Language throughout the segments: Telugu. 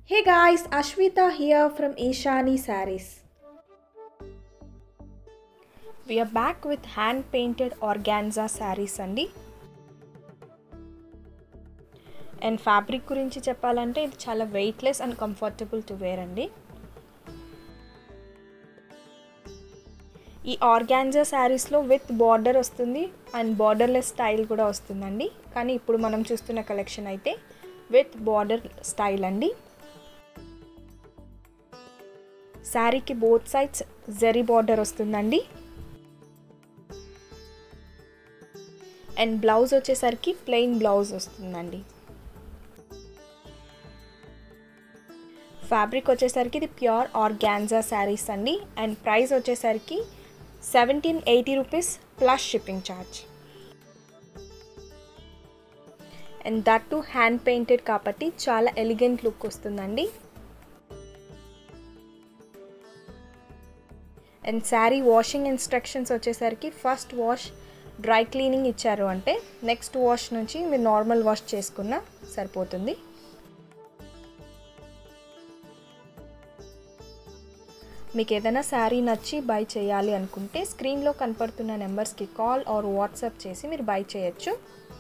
Hey guys, Ashwita here from Ishanisarees. We are back with hand painted organza sarees andi. And fabric గురించి చెప్పాలంటే ఇది చాలా weightless and comfortable to wear అండి. ఈ organza sarees లో with border వస్తుంది and borderless style కూడా వస్తుందండి. కానీ ఇప్పుడు మనం చూస్తున్న కలెక్షన్ అయితే with border style అండి. సారీకి బోత్ సైడ్స్ జరీ బార్డర్ వస్తుందండి. అండ్ బ్లౌజ్ వచ్చేసరికి ప్లెయిన్ బ్లౌజ్ వస్తుందండి. ఫ్యాబ్రిక్ వచ్చేసరికి ఇది ప్యూర్ ఆర్గాన్జా శారీస్ అండి. అండ్ ప్రైస్ వచ్చేసరికి 1780 rupees plus shipping charge. And that too hand painted కాబట్టి చాలా ఎలిగెంట్ లుక్ వస్తుందండి. అండ్ శారీ వాషింగ్ ఇన్స్ట్రక్షన్స్ వచ్చేసరికి ఫస్ట్ వాష్ డ్రై క్లీనింగ్ ఇచ్చారు అంటే నెక్స్ట్ వాష్ నుంచి మీరు నార్మల్ వాష్ చేసుకున్నా సరిపోతుంది. మీకు ఏదైనా శారీ నచ్చి బై చేయాలి అనుకుంటే స్క్రీన్లో కనపడుతున్న నెంబర్స్కి కాల్ ఆర్ వాట్సాప్ చేసి మీరు బై చేయొచ్చు.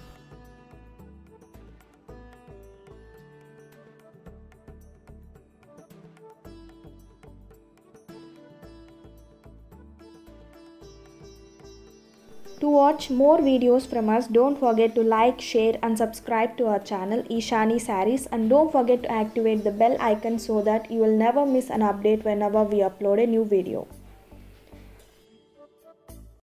To watch more videos from us, don't forget to like, share and subscribe to our channel ishanisarees, and don't forget to activate the bell icon so that you will never miss an update whenever we upload a new video.